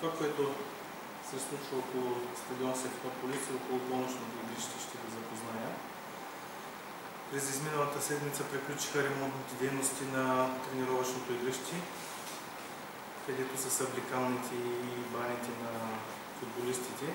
това, което се случва около стадион Севтополис и около болничното игрище, ще ви запозная. През изминалата седмица приключиха ремонтните дейности на тренировъчното игрище, където са съблекалните и баните на футболистите.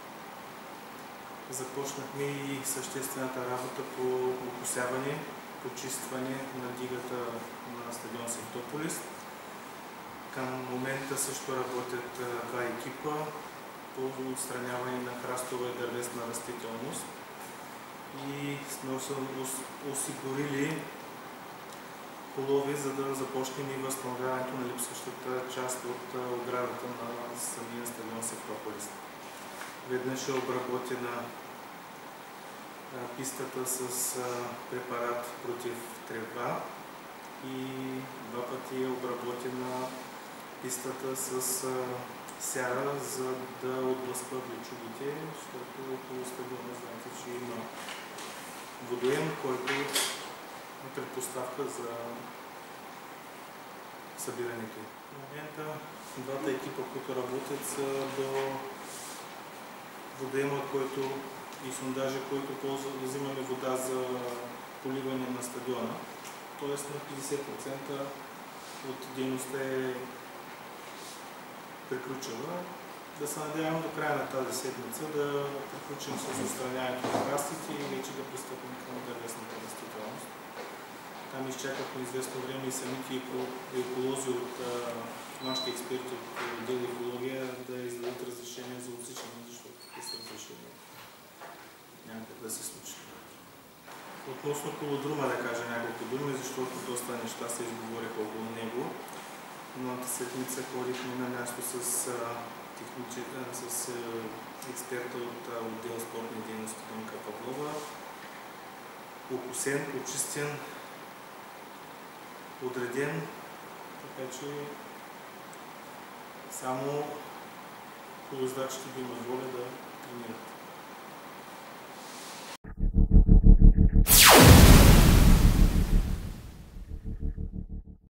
Започнахме и съществената работа по окосяване, почистване на дигата на стадион Севтополис. Към момента също работят два екипа по отстраняване на храстова и дървесна растителност и сме осигурили полови, за да започнем и възстановяването на липсващата част от оградата на самия стадион Севтополис. Веднъж е обработена пистата с препарат против трева и два пъти е обработена пистата с сяра, за да отблъсква влечугите, защото около стадиона знаете, че има водоем, който е предпоставка за събирането. В момента двата екипа, които работят, са до водоема, който и сондажа, който взимаме вода за поливане на стадиона. Тоест на 50% от дейността е приключила. Да се надявам до края на тази седмица да приключим с отстраняването на храстите и вече да пристъпим към дървесната растителност. Там изчакахме известно време и самите еколози от нашите експерти от отдел екология да издадат разрешение за отсичане, защото без разрешение няма как да се случи. Относно колодрума да кажа няколко думи, защото доста неща се изговориха около него. Миналата седмица ходихме на място с експерта от отдел спортни дейности Донка Павлова. Окосен, почистен, подреден, така че само колоездачите да имат воля да тренират.